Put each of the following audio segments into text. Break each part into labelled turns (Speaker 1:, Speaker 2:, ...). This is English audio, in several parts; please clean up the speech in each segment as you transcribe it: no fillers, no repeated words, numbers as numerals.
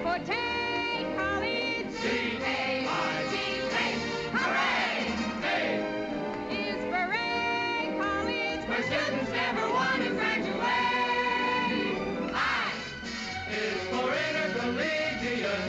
Speaker 1: for Tate College.
Speaker 2: C-A-R-D, Tate, hooray! Tate
Speaker 1: Is for Ray College,
Speaker 2: where students never want to graduate. I is for intercollegiate,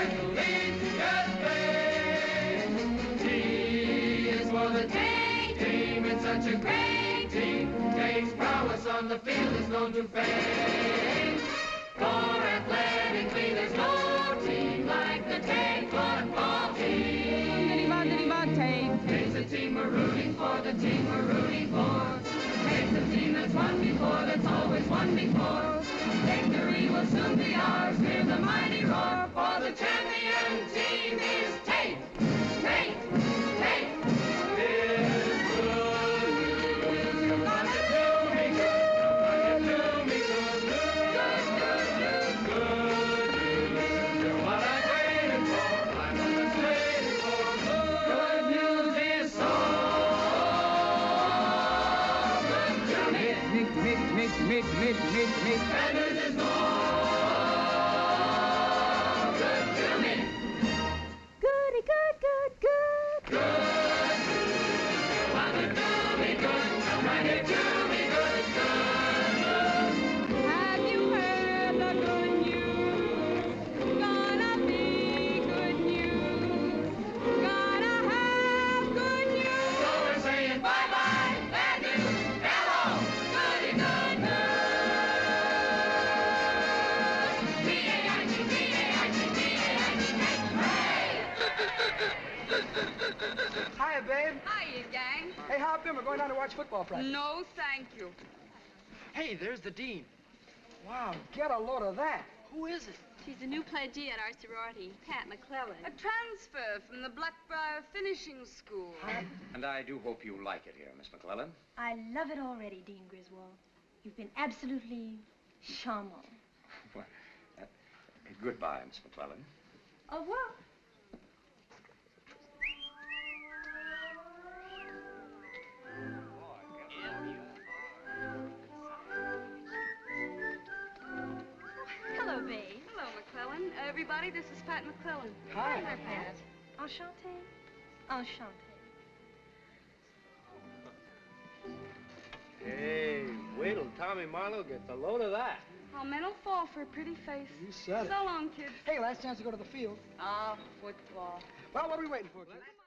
Speaker 2: T is for the Tate team. It's such a great team. Tate's prowess on the field is known to fame. For athletically, there's no team like the Tate football team.
Speaker 1: Diddy-bog, Tate.
Speaker 2: Tate's the team we're rooting for, the team we're rooting for. Tate's the team that's won before, that's always won before. Victory will soon be ours, hear the mighty roar. For the champion team is Tate. Tate, Tate. It's good news. Come on and do me good. Come on and do me good news. Good news. You're what I'm waiting for. I'm what I'm waiting for. Good news is so good to me. Bad news is more good to me.
Speaker 1: Goody, good.
Speaker 2: Good news. You wanna do me good. Come right here to me good. Good news.
Speaker 1: Have you heard the good news? Gonna be good news. Gonna have good news.
Speaker 2: So we're saying bye-bye. Bad news. Hello. Goody good news. B-A-I-T, B-A-I-T, B-A-I-T, hooray.
Speaker 3: Hiya, babe.
Speaker 1: Hiya, gang.
Speaker 3: Hey, hop in. We're going down to watch football practice.
Speaker 1: No, thank you.
Speaker 3: Hey, there's the dean. Wow, get a load of that. Who is it?
Speaker 4: She's the new pledgee at our sorority, Pat McClellan.
Speaker 1: A transfer from the Blackbriar Finishing School.
Speaker 5: And I do hope you like it here, Miss McClellan.
Speaker 4: I love it already, Dean Griswold. You've been absolutely charmant.
Speaker 5: Well, goodbye, Miss McClellan.
Speaker 4: Au revoir. Hello, babe.
Speaker 1: Hello, McClellan. Everybody, this is Pat McClellan.
Speaker 3: Hi.
Speaker 4: Hi, Pat. Enchanté. Enchanté.
Speaker 6: Hey, wait till Tommy Marlowe gets a load of that.
Speaker 1: Oh, men'll fall for a pretty face.
Speaker 3: You said it.
Speaker 1: So long, kids.
Speaker 3: Hey, last chance to go to the field.
Speaker 1: Ah, football.
Speaker 3: Well, what are we waiting for, kids?